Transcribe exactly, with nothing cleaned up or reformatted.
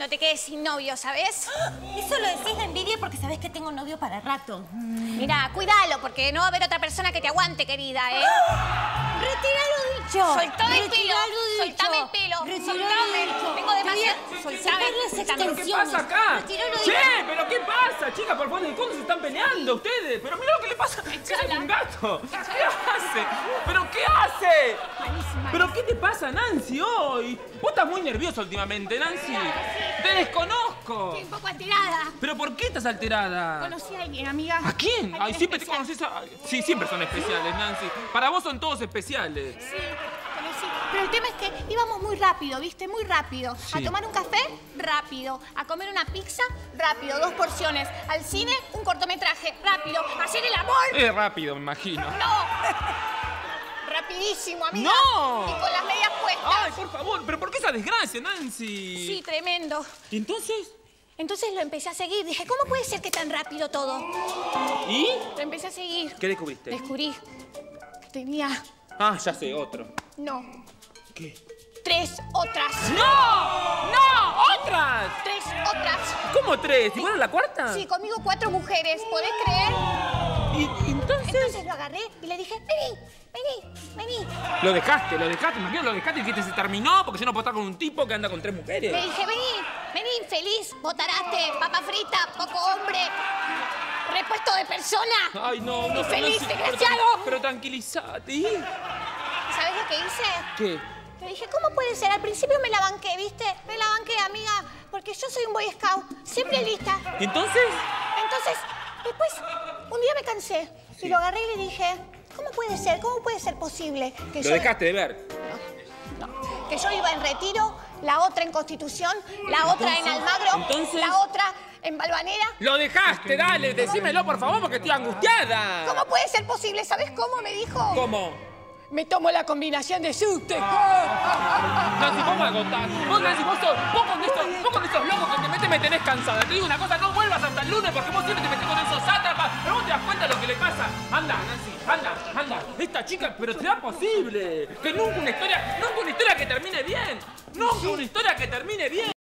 cuando te quedes sin novio, ¿sabes? Eso lo decís de envidia porque sabés que tengo novio para rato. Mira, cuídalo, porque no va a haber otra persona que te aguante, querida, ¿eh? ¡Retira lo dicho! Soltame el pelo. Retira lo dicho. Soltame el pelo. Retira Soltame. lo dicho. Tengo demasiado. Sacar las Soltame. ¿Pero qué pasa acá? Retira lo Che, dicho. ¿pero qué pasa? Chicas, por favor, ¿de cuándo se están peleando ustedes? Pero mira lo que le pasa. ¿Qué hace un gato? ¿Qué hace? ¿Pero qué hace? Malísima. ¿Pero qué te pasa, Nancy, hoy? Vos estás muy nerviosa últimamente, Nancy. ¡Te desconozco! Estoy un poco alterada. ¿Pero por qué estás alterada? Conocí a alguien, amiga. ¿A quién? Alguien Ay, siempre te especial. conoces a... Sí, siempre son especiales, Nancy. Para vos son todos especiales. Sí, conocí. Pero el tema es que íbamos muy rápido, ¿viste? Muy rápido. Sí. A tomar un café, rápido. A comer una pizza, rápido. Dos porciones. Al cine, un cortometraje, rápido. A hacer el amor. Es rápido, me imagino. ¡No! Rapidísimo, amiga. ¡No! Y con las medias puestas. Ay, por favor, ¿pero por qué esa desgracia, Nancy? Sí, tremendo. ¿Y entonces? Entonces lo empecé a seguir. Dije, ¿cómo puede ser que tan rápido todo? ¿Y? Lo empecé a seguir. ¿Qué descubriste? Descubrí que tenía, Ah, ya sé, otro. no, ¿Qué? tres otras. ¡No! ¡No! ¡Otras! Tres otras. ¿Cómo tres? ¿Y bueno la cuarta? Sí, conmigo cuatro mujeres. ¿Podés creer? ¿Y, y entonces? Entonces lo agarré y le dije, vení, vení, vení. Lo dejaste, lo dejaste, imagino lo dejaste y dijiste se terminó porque yo no puedo estar con un tipo que anda con tres mujeres. Le dije, vení, vení, infeliz, botarate, papa frita, poco hombre, repuesto de persona. Ay, no, no. Infeliz, Nancy, pero desgraciado. tran- Pero tranquilízate. ¿Y? ¿Sabés lo que hice? ¿Qué? Le dije, ¿cómo puede ser? Al principio me la banqué, ¿viste? Me la banqué, amiga, porque yo soy un boy scout, siempre lista. ¿Y entonces? Entonces, después, un día me cansé y lo agarré y le dije, ¿cómo puede ser? ¿Cómo puede ser posible que Lo yo... dejaste de ver. No, que yo iba en Retiro, la otra en Constitución, la otra en Almagro, entonces- la otra en Balvanera. Lo dejaste, dale, decímelo por favor porque estoy angustiada. ¿Cómo puede ser posible? ¿Sabes cómo me dijo? ¿Cómo? Me tomo la combinación de subte. Nancy, vos me agotás. Vos, Nancy, vos, sos- vos con estos, vos con estos locos que te metes me tenés cansada. Te digo una cosa, no vuelvas hasta el lunes porque vos siempre te metés con esos sátrapas. Pero vos te das cuenta de lo que le pasa. Anda, Nancy, anda, anda. Esta chica, pero será posible. Que nunca una historia, nunca una historia que termine bien. Nunca una historia que termine bien.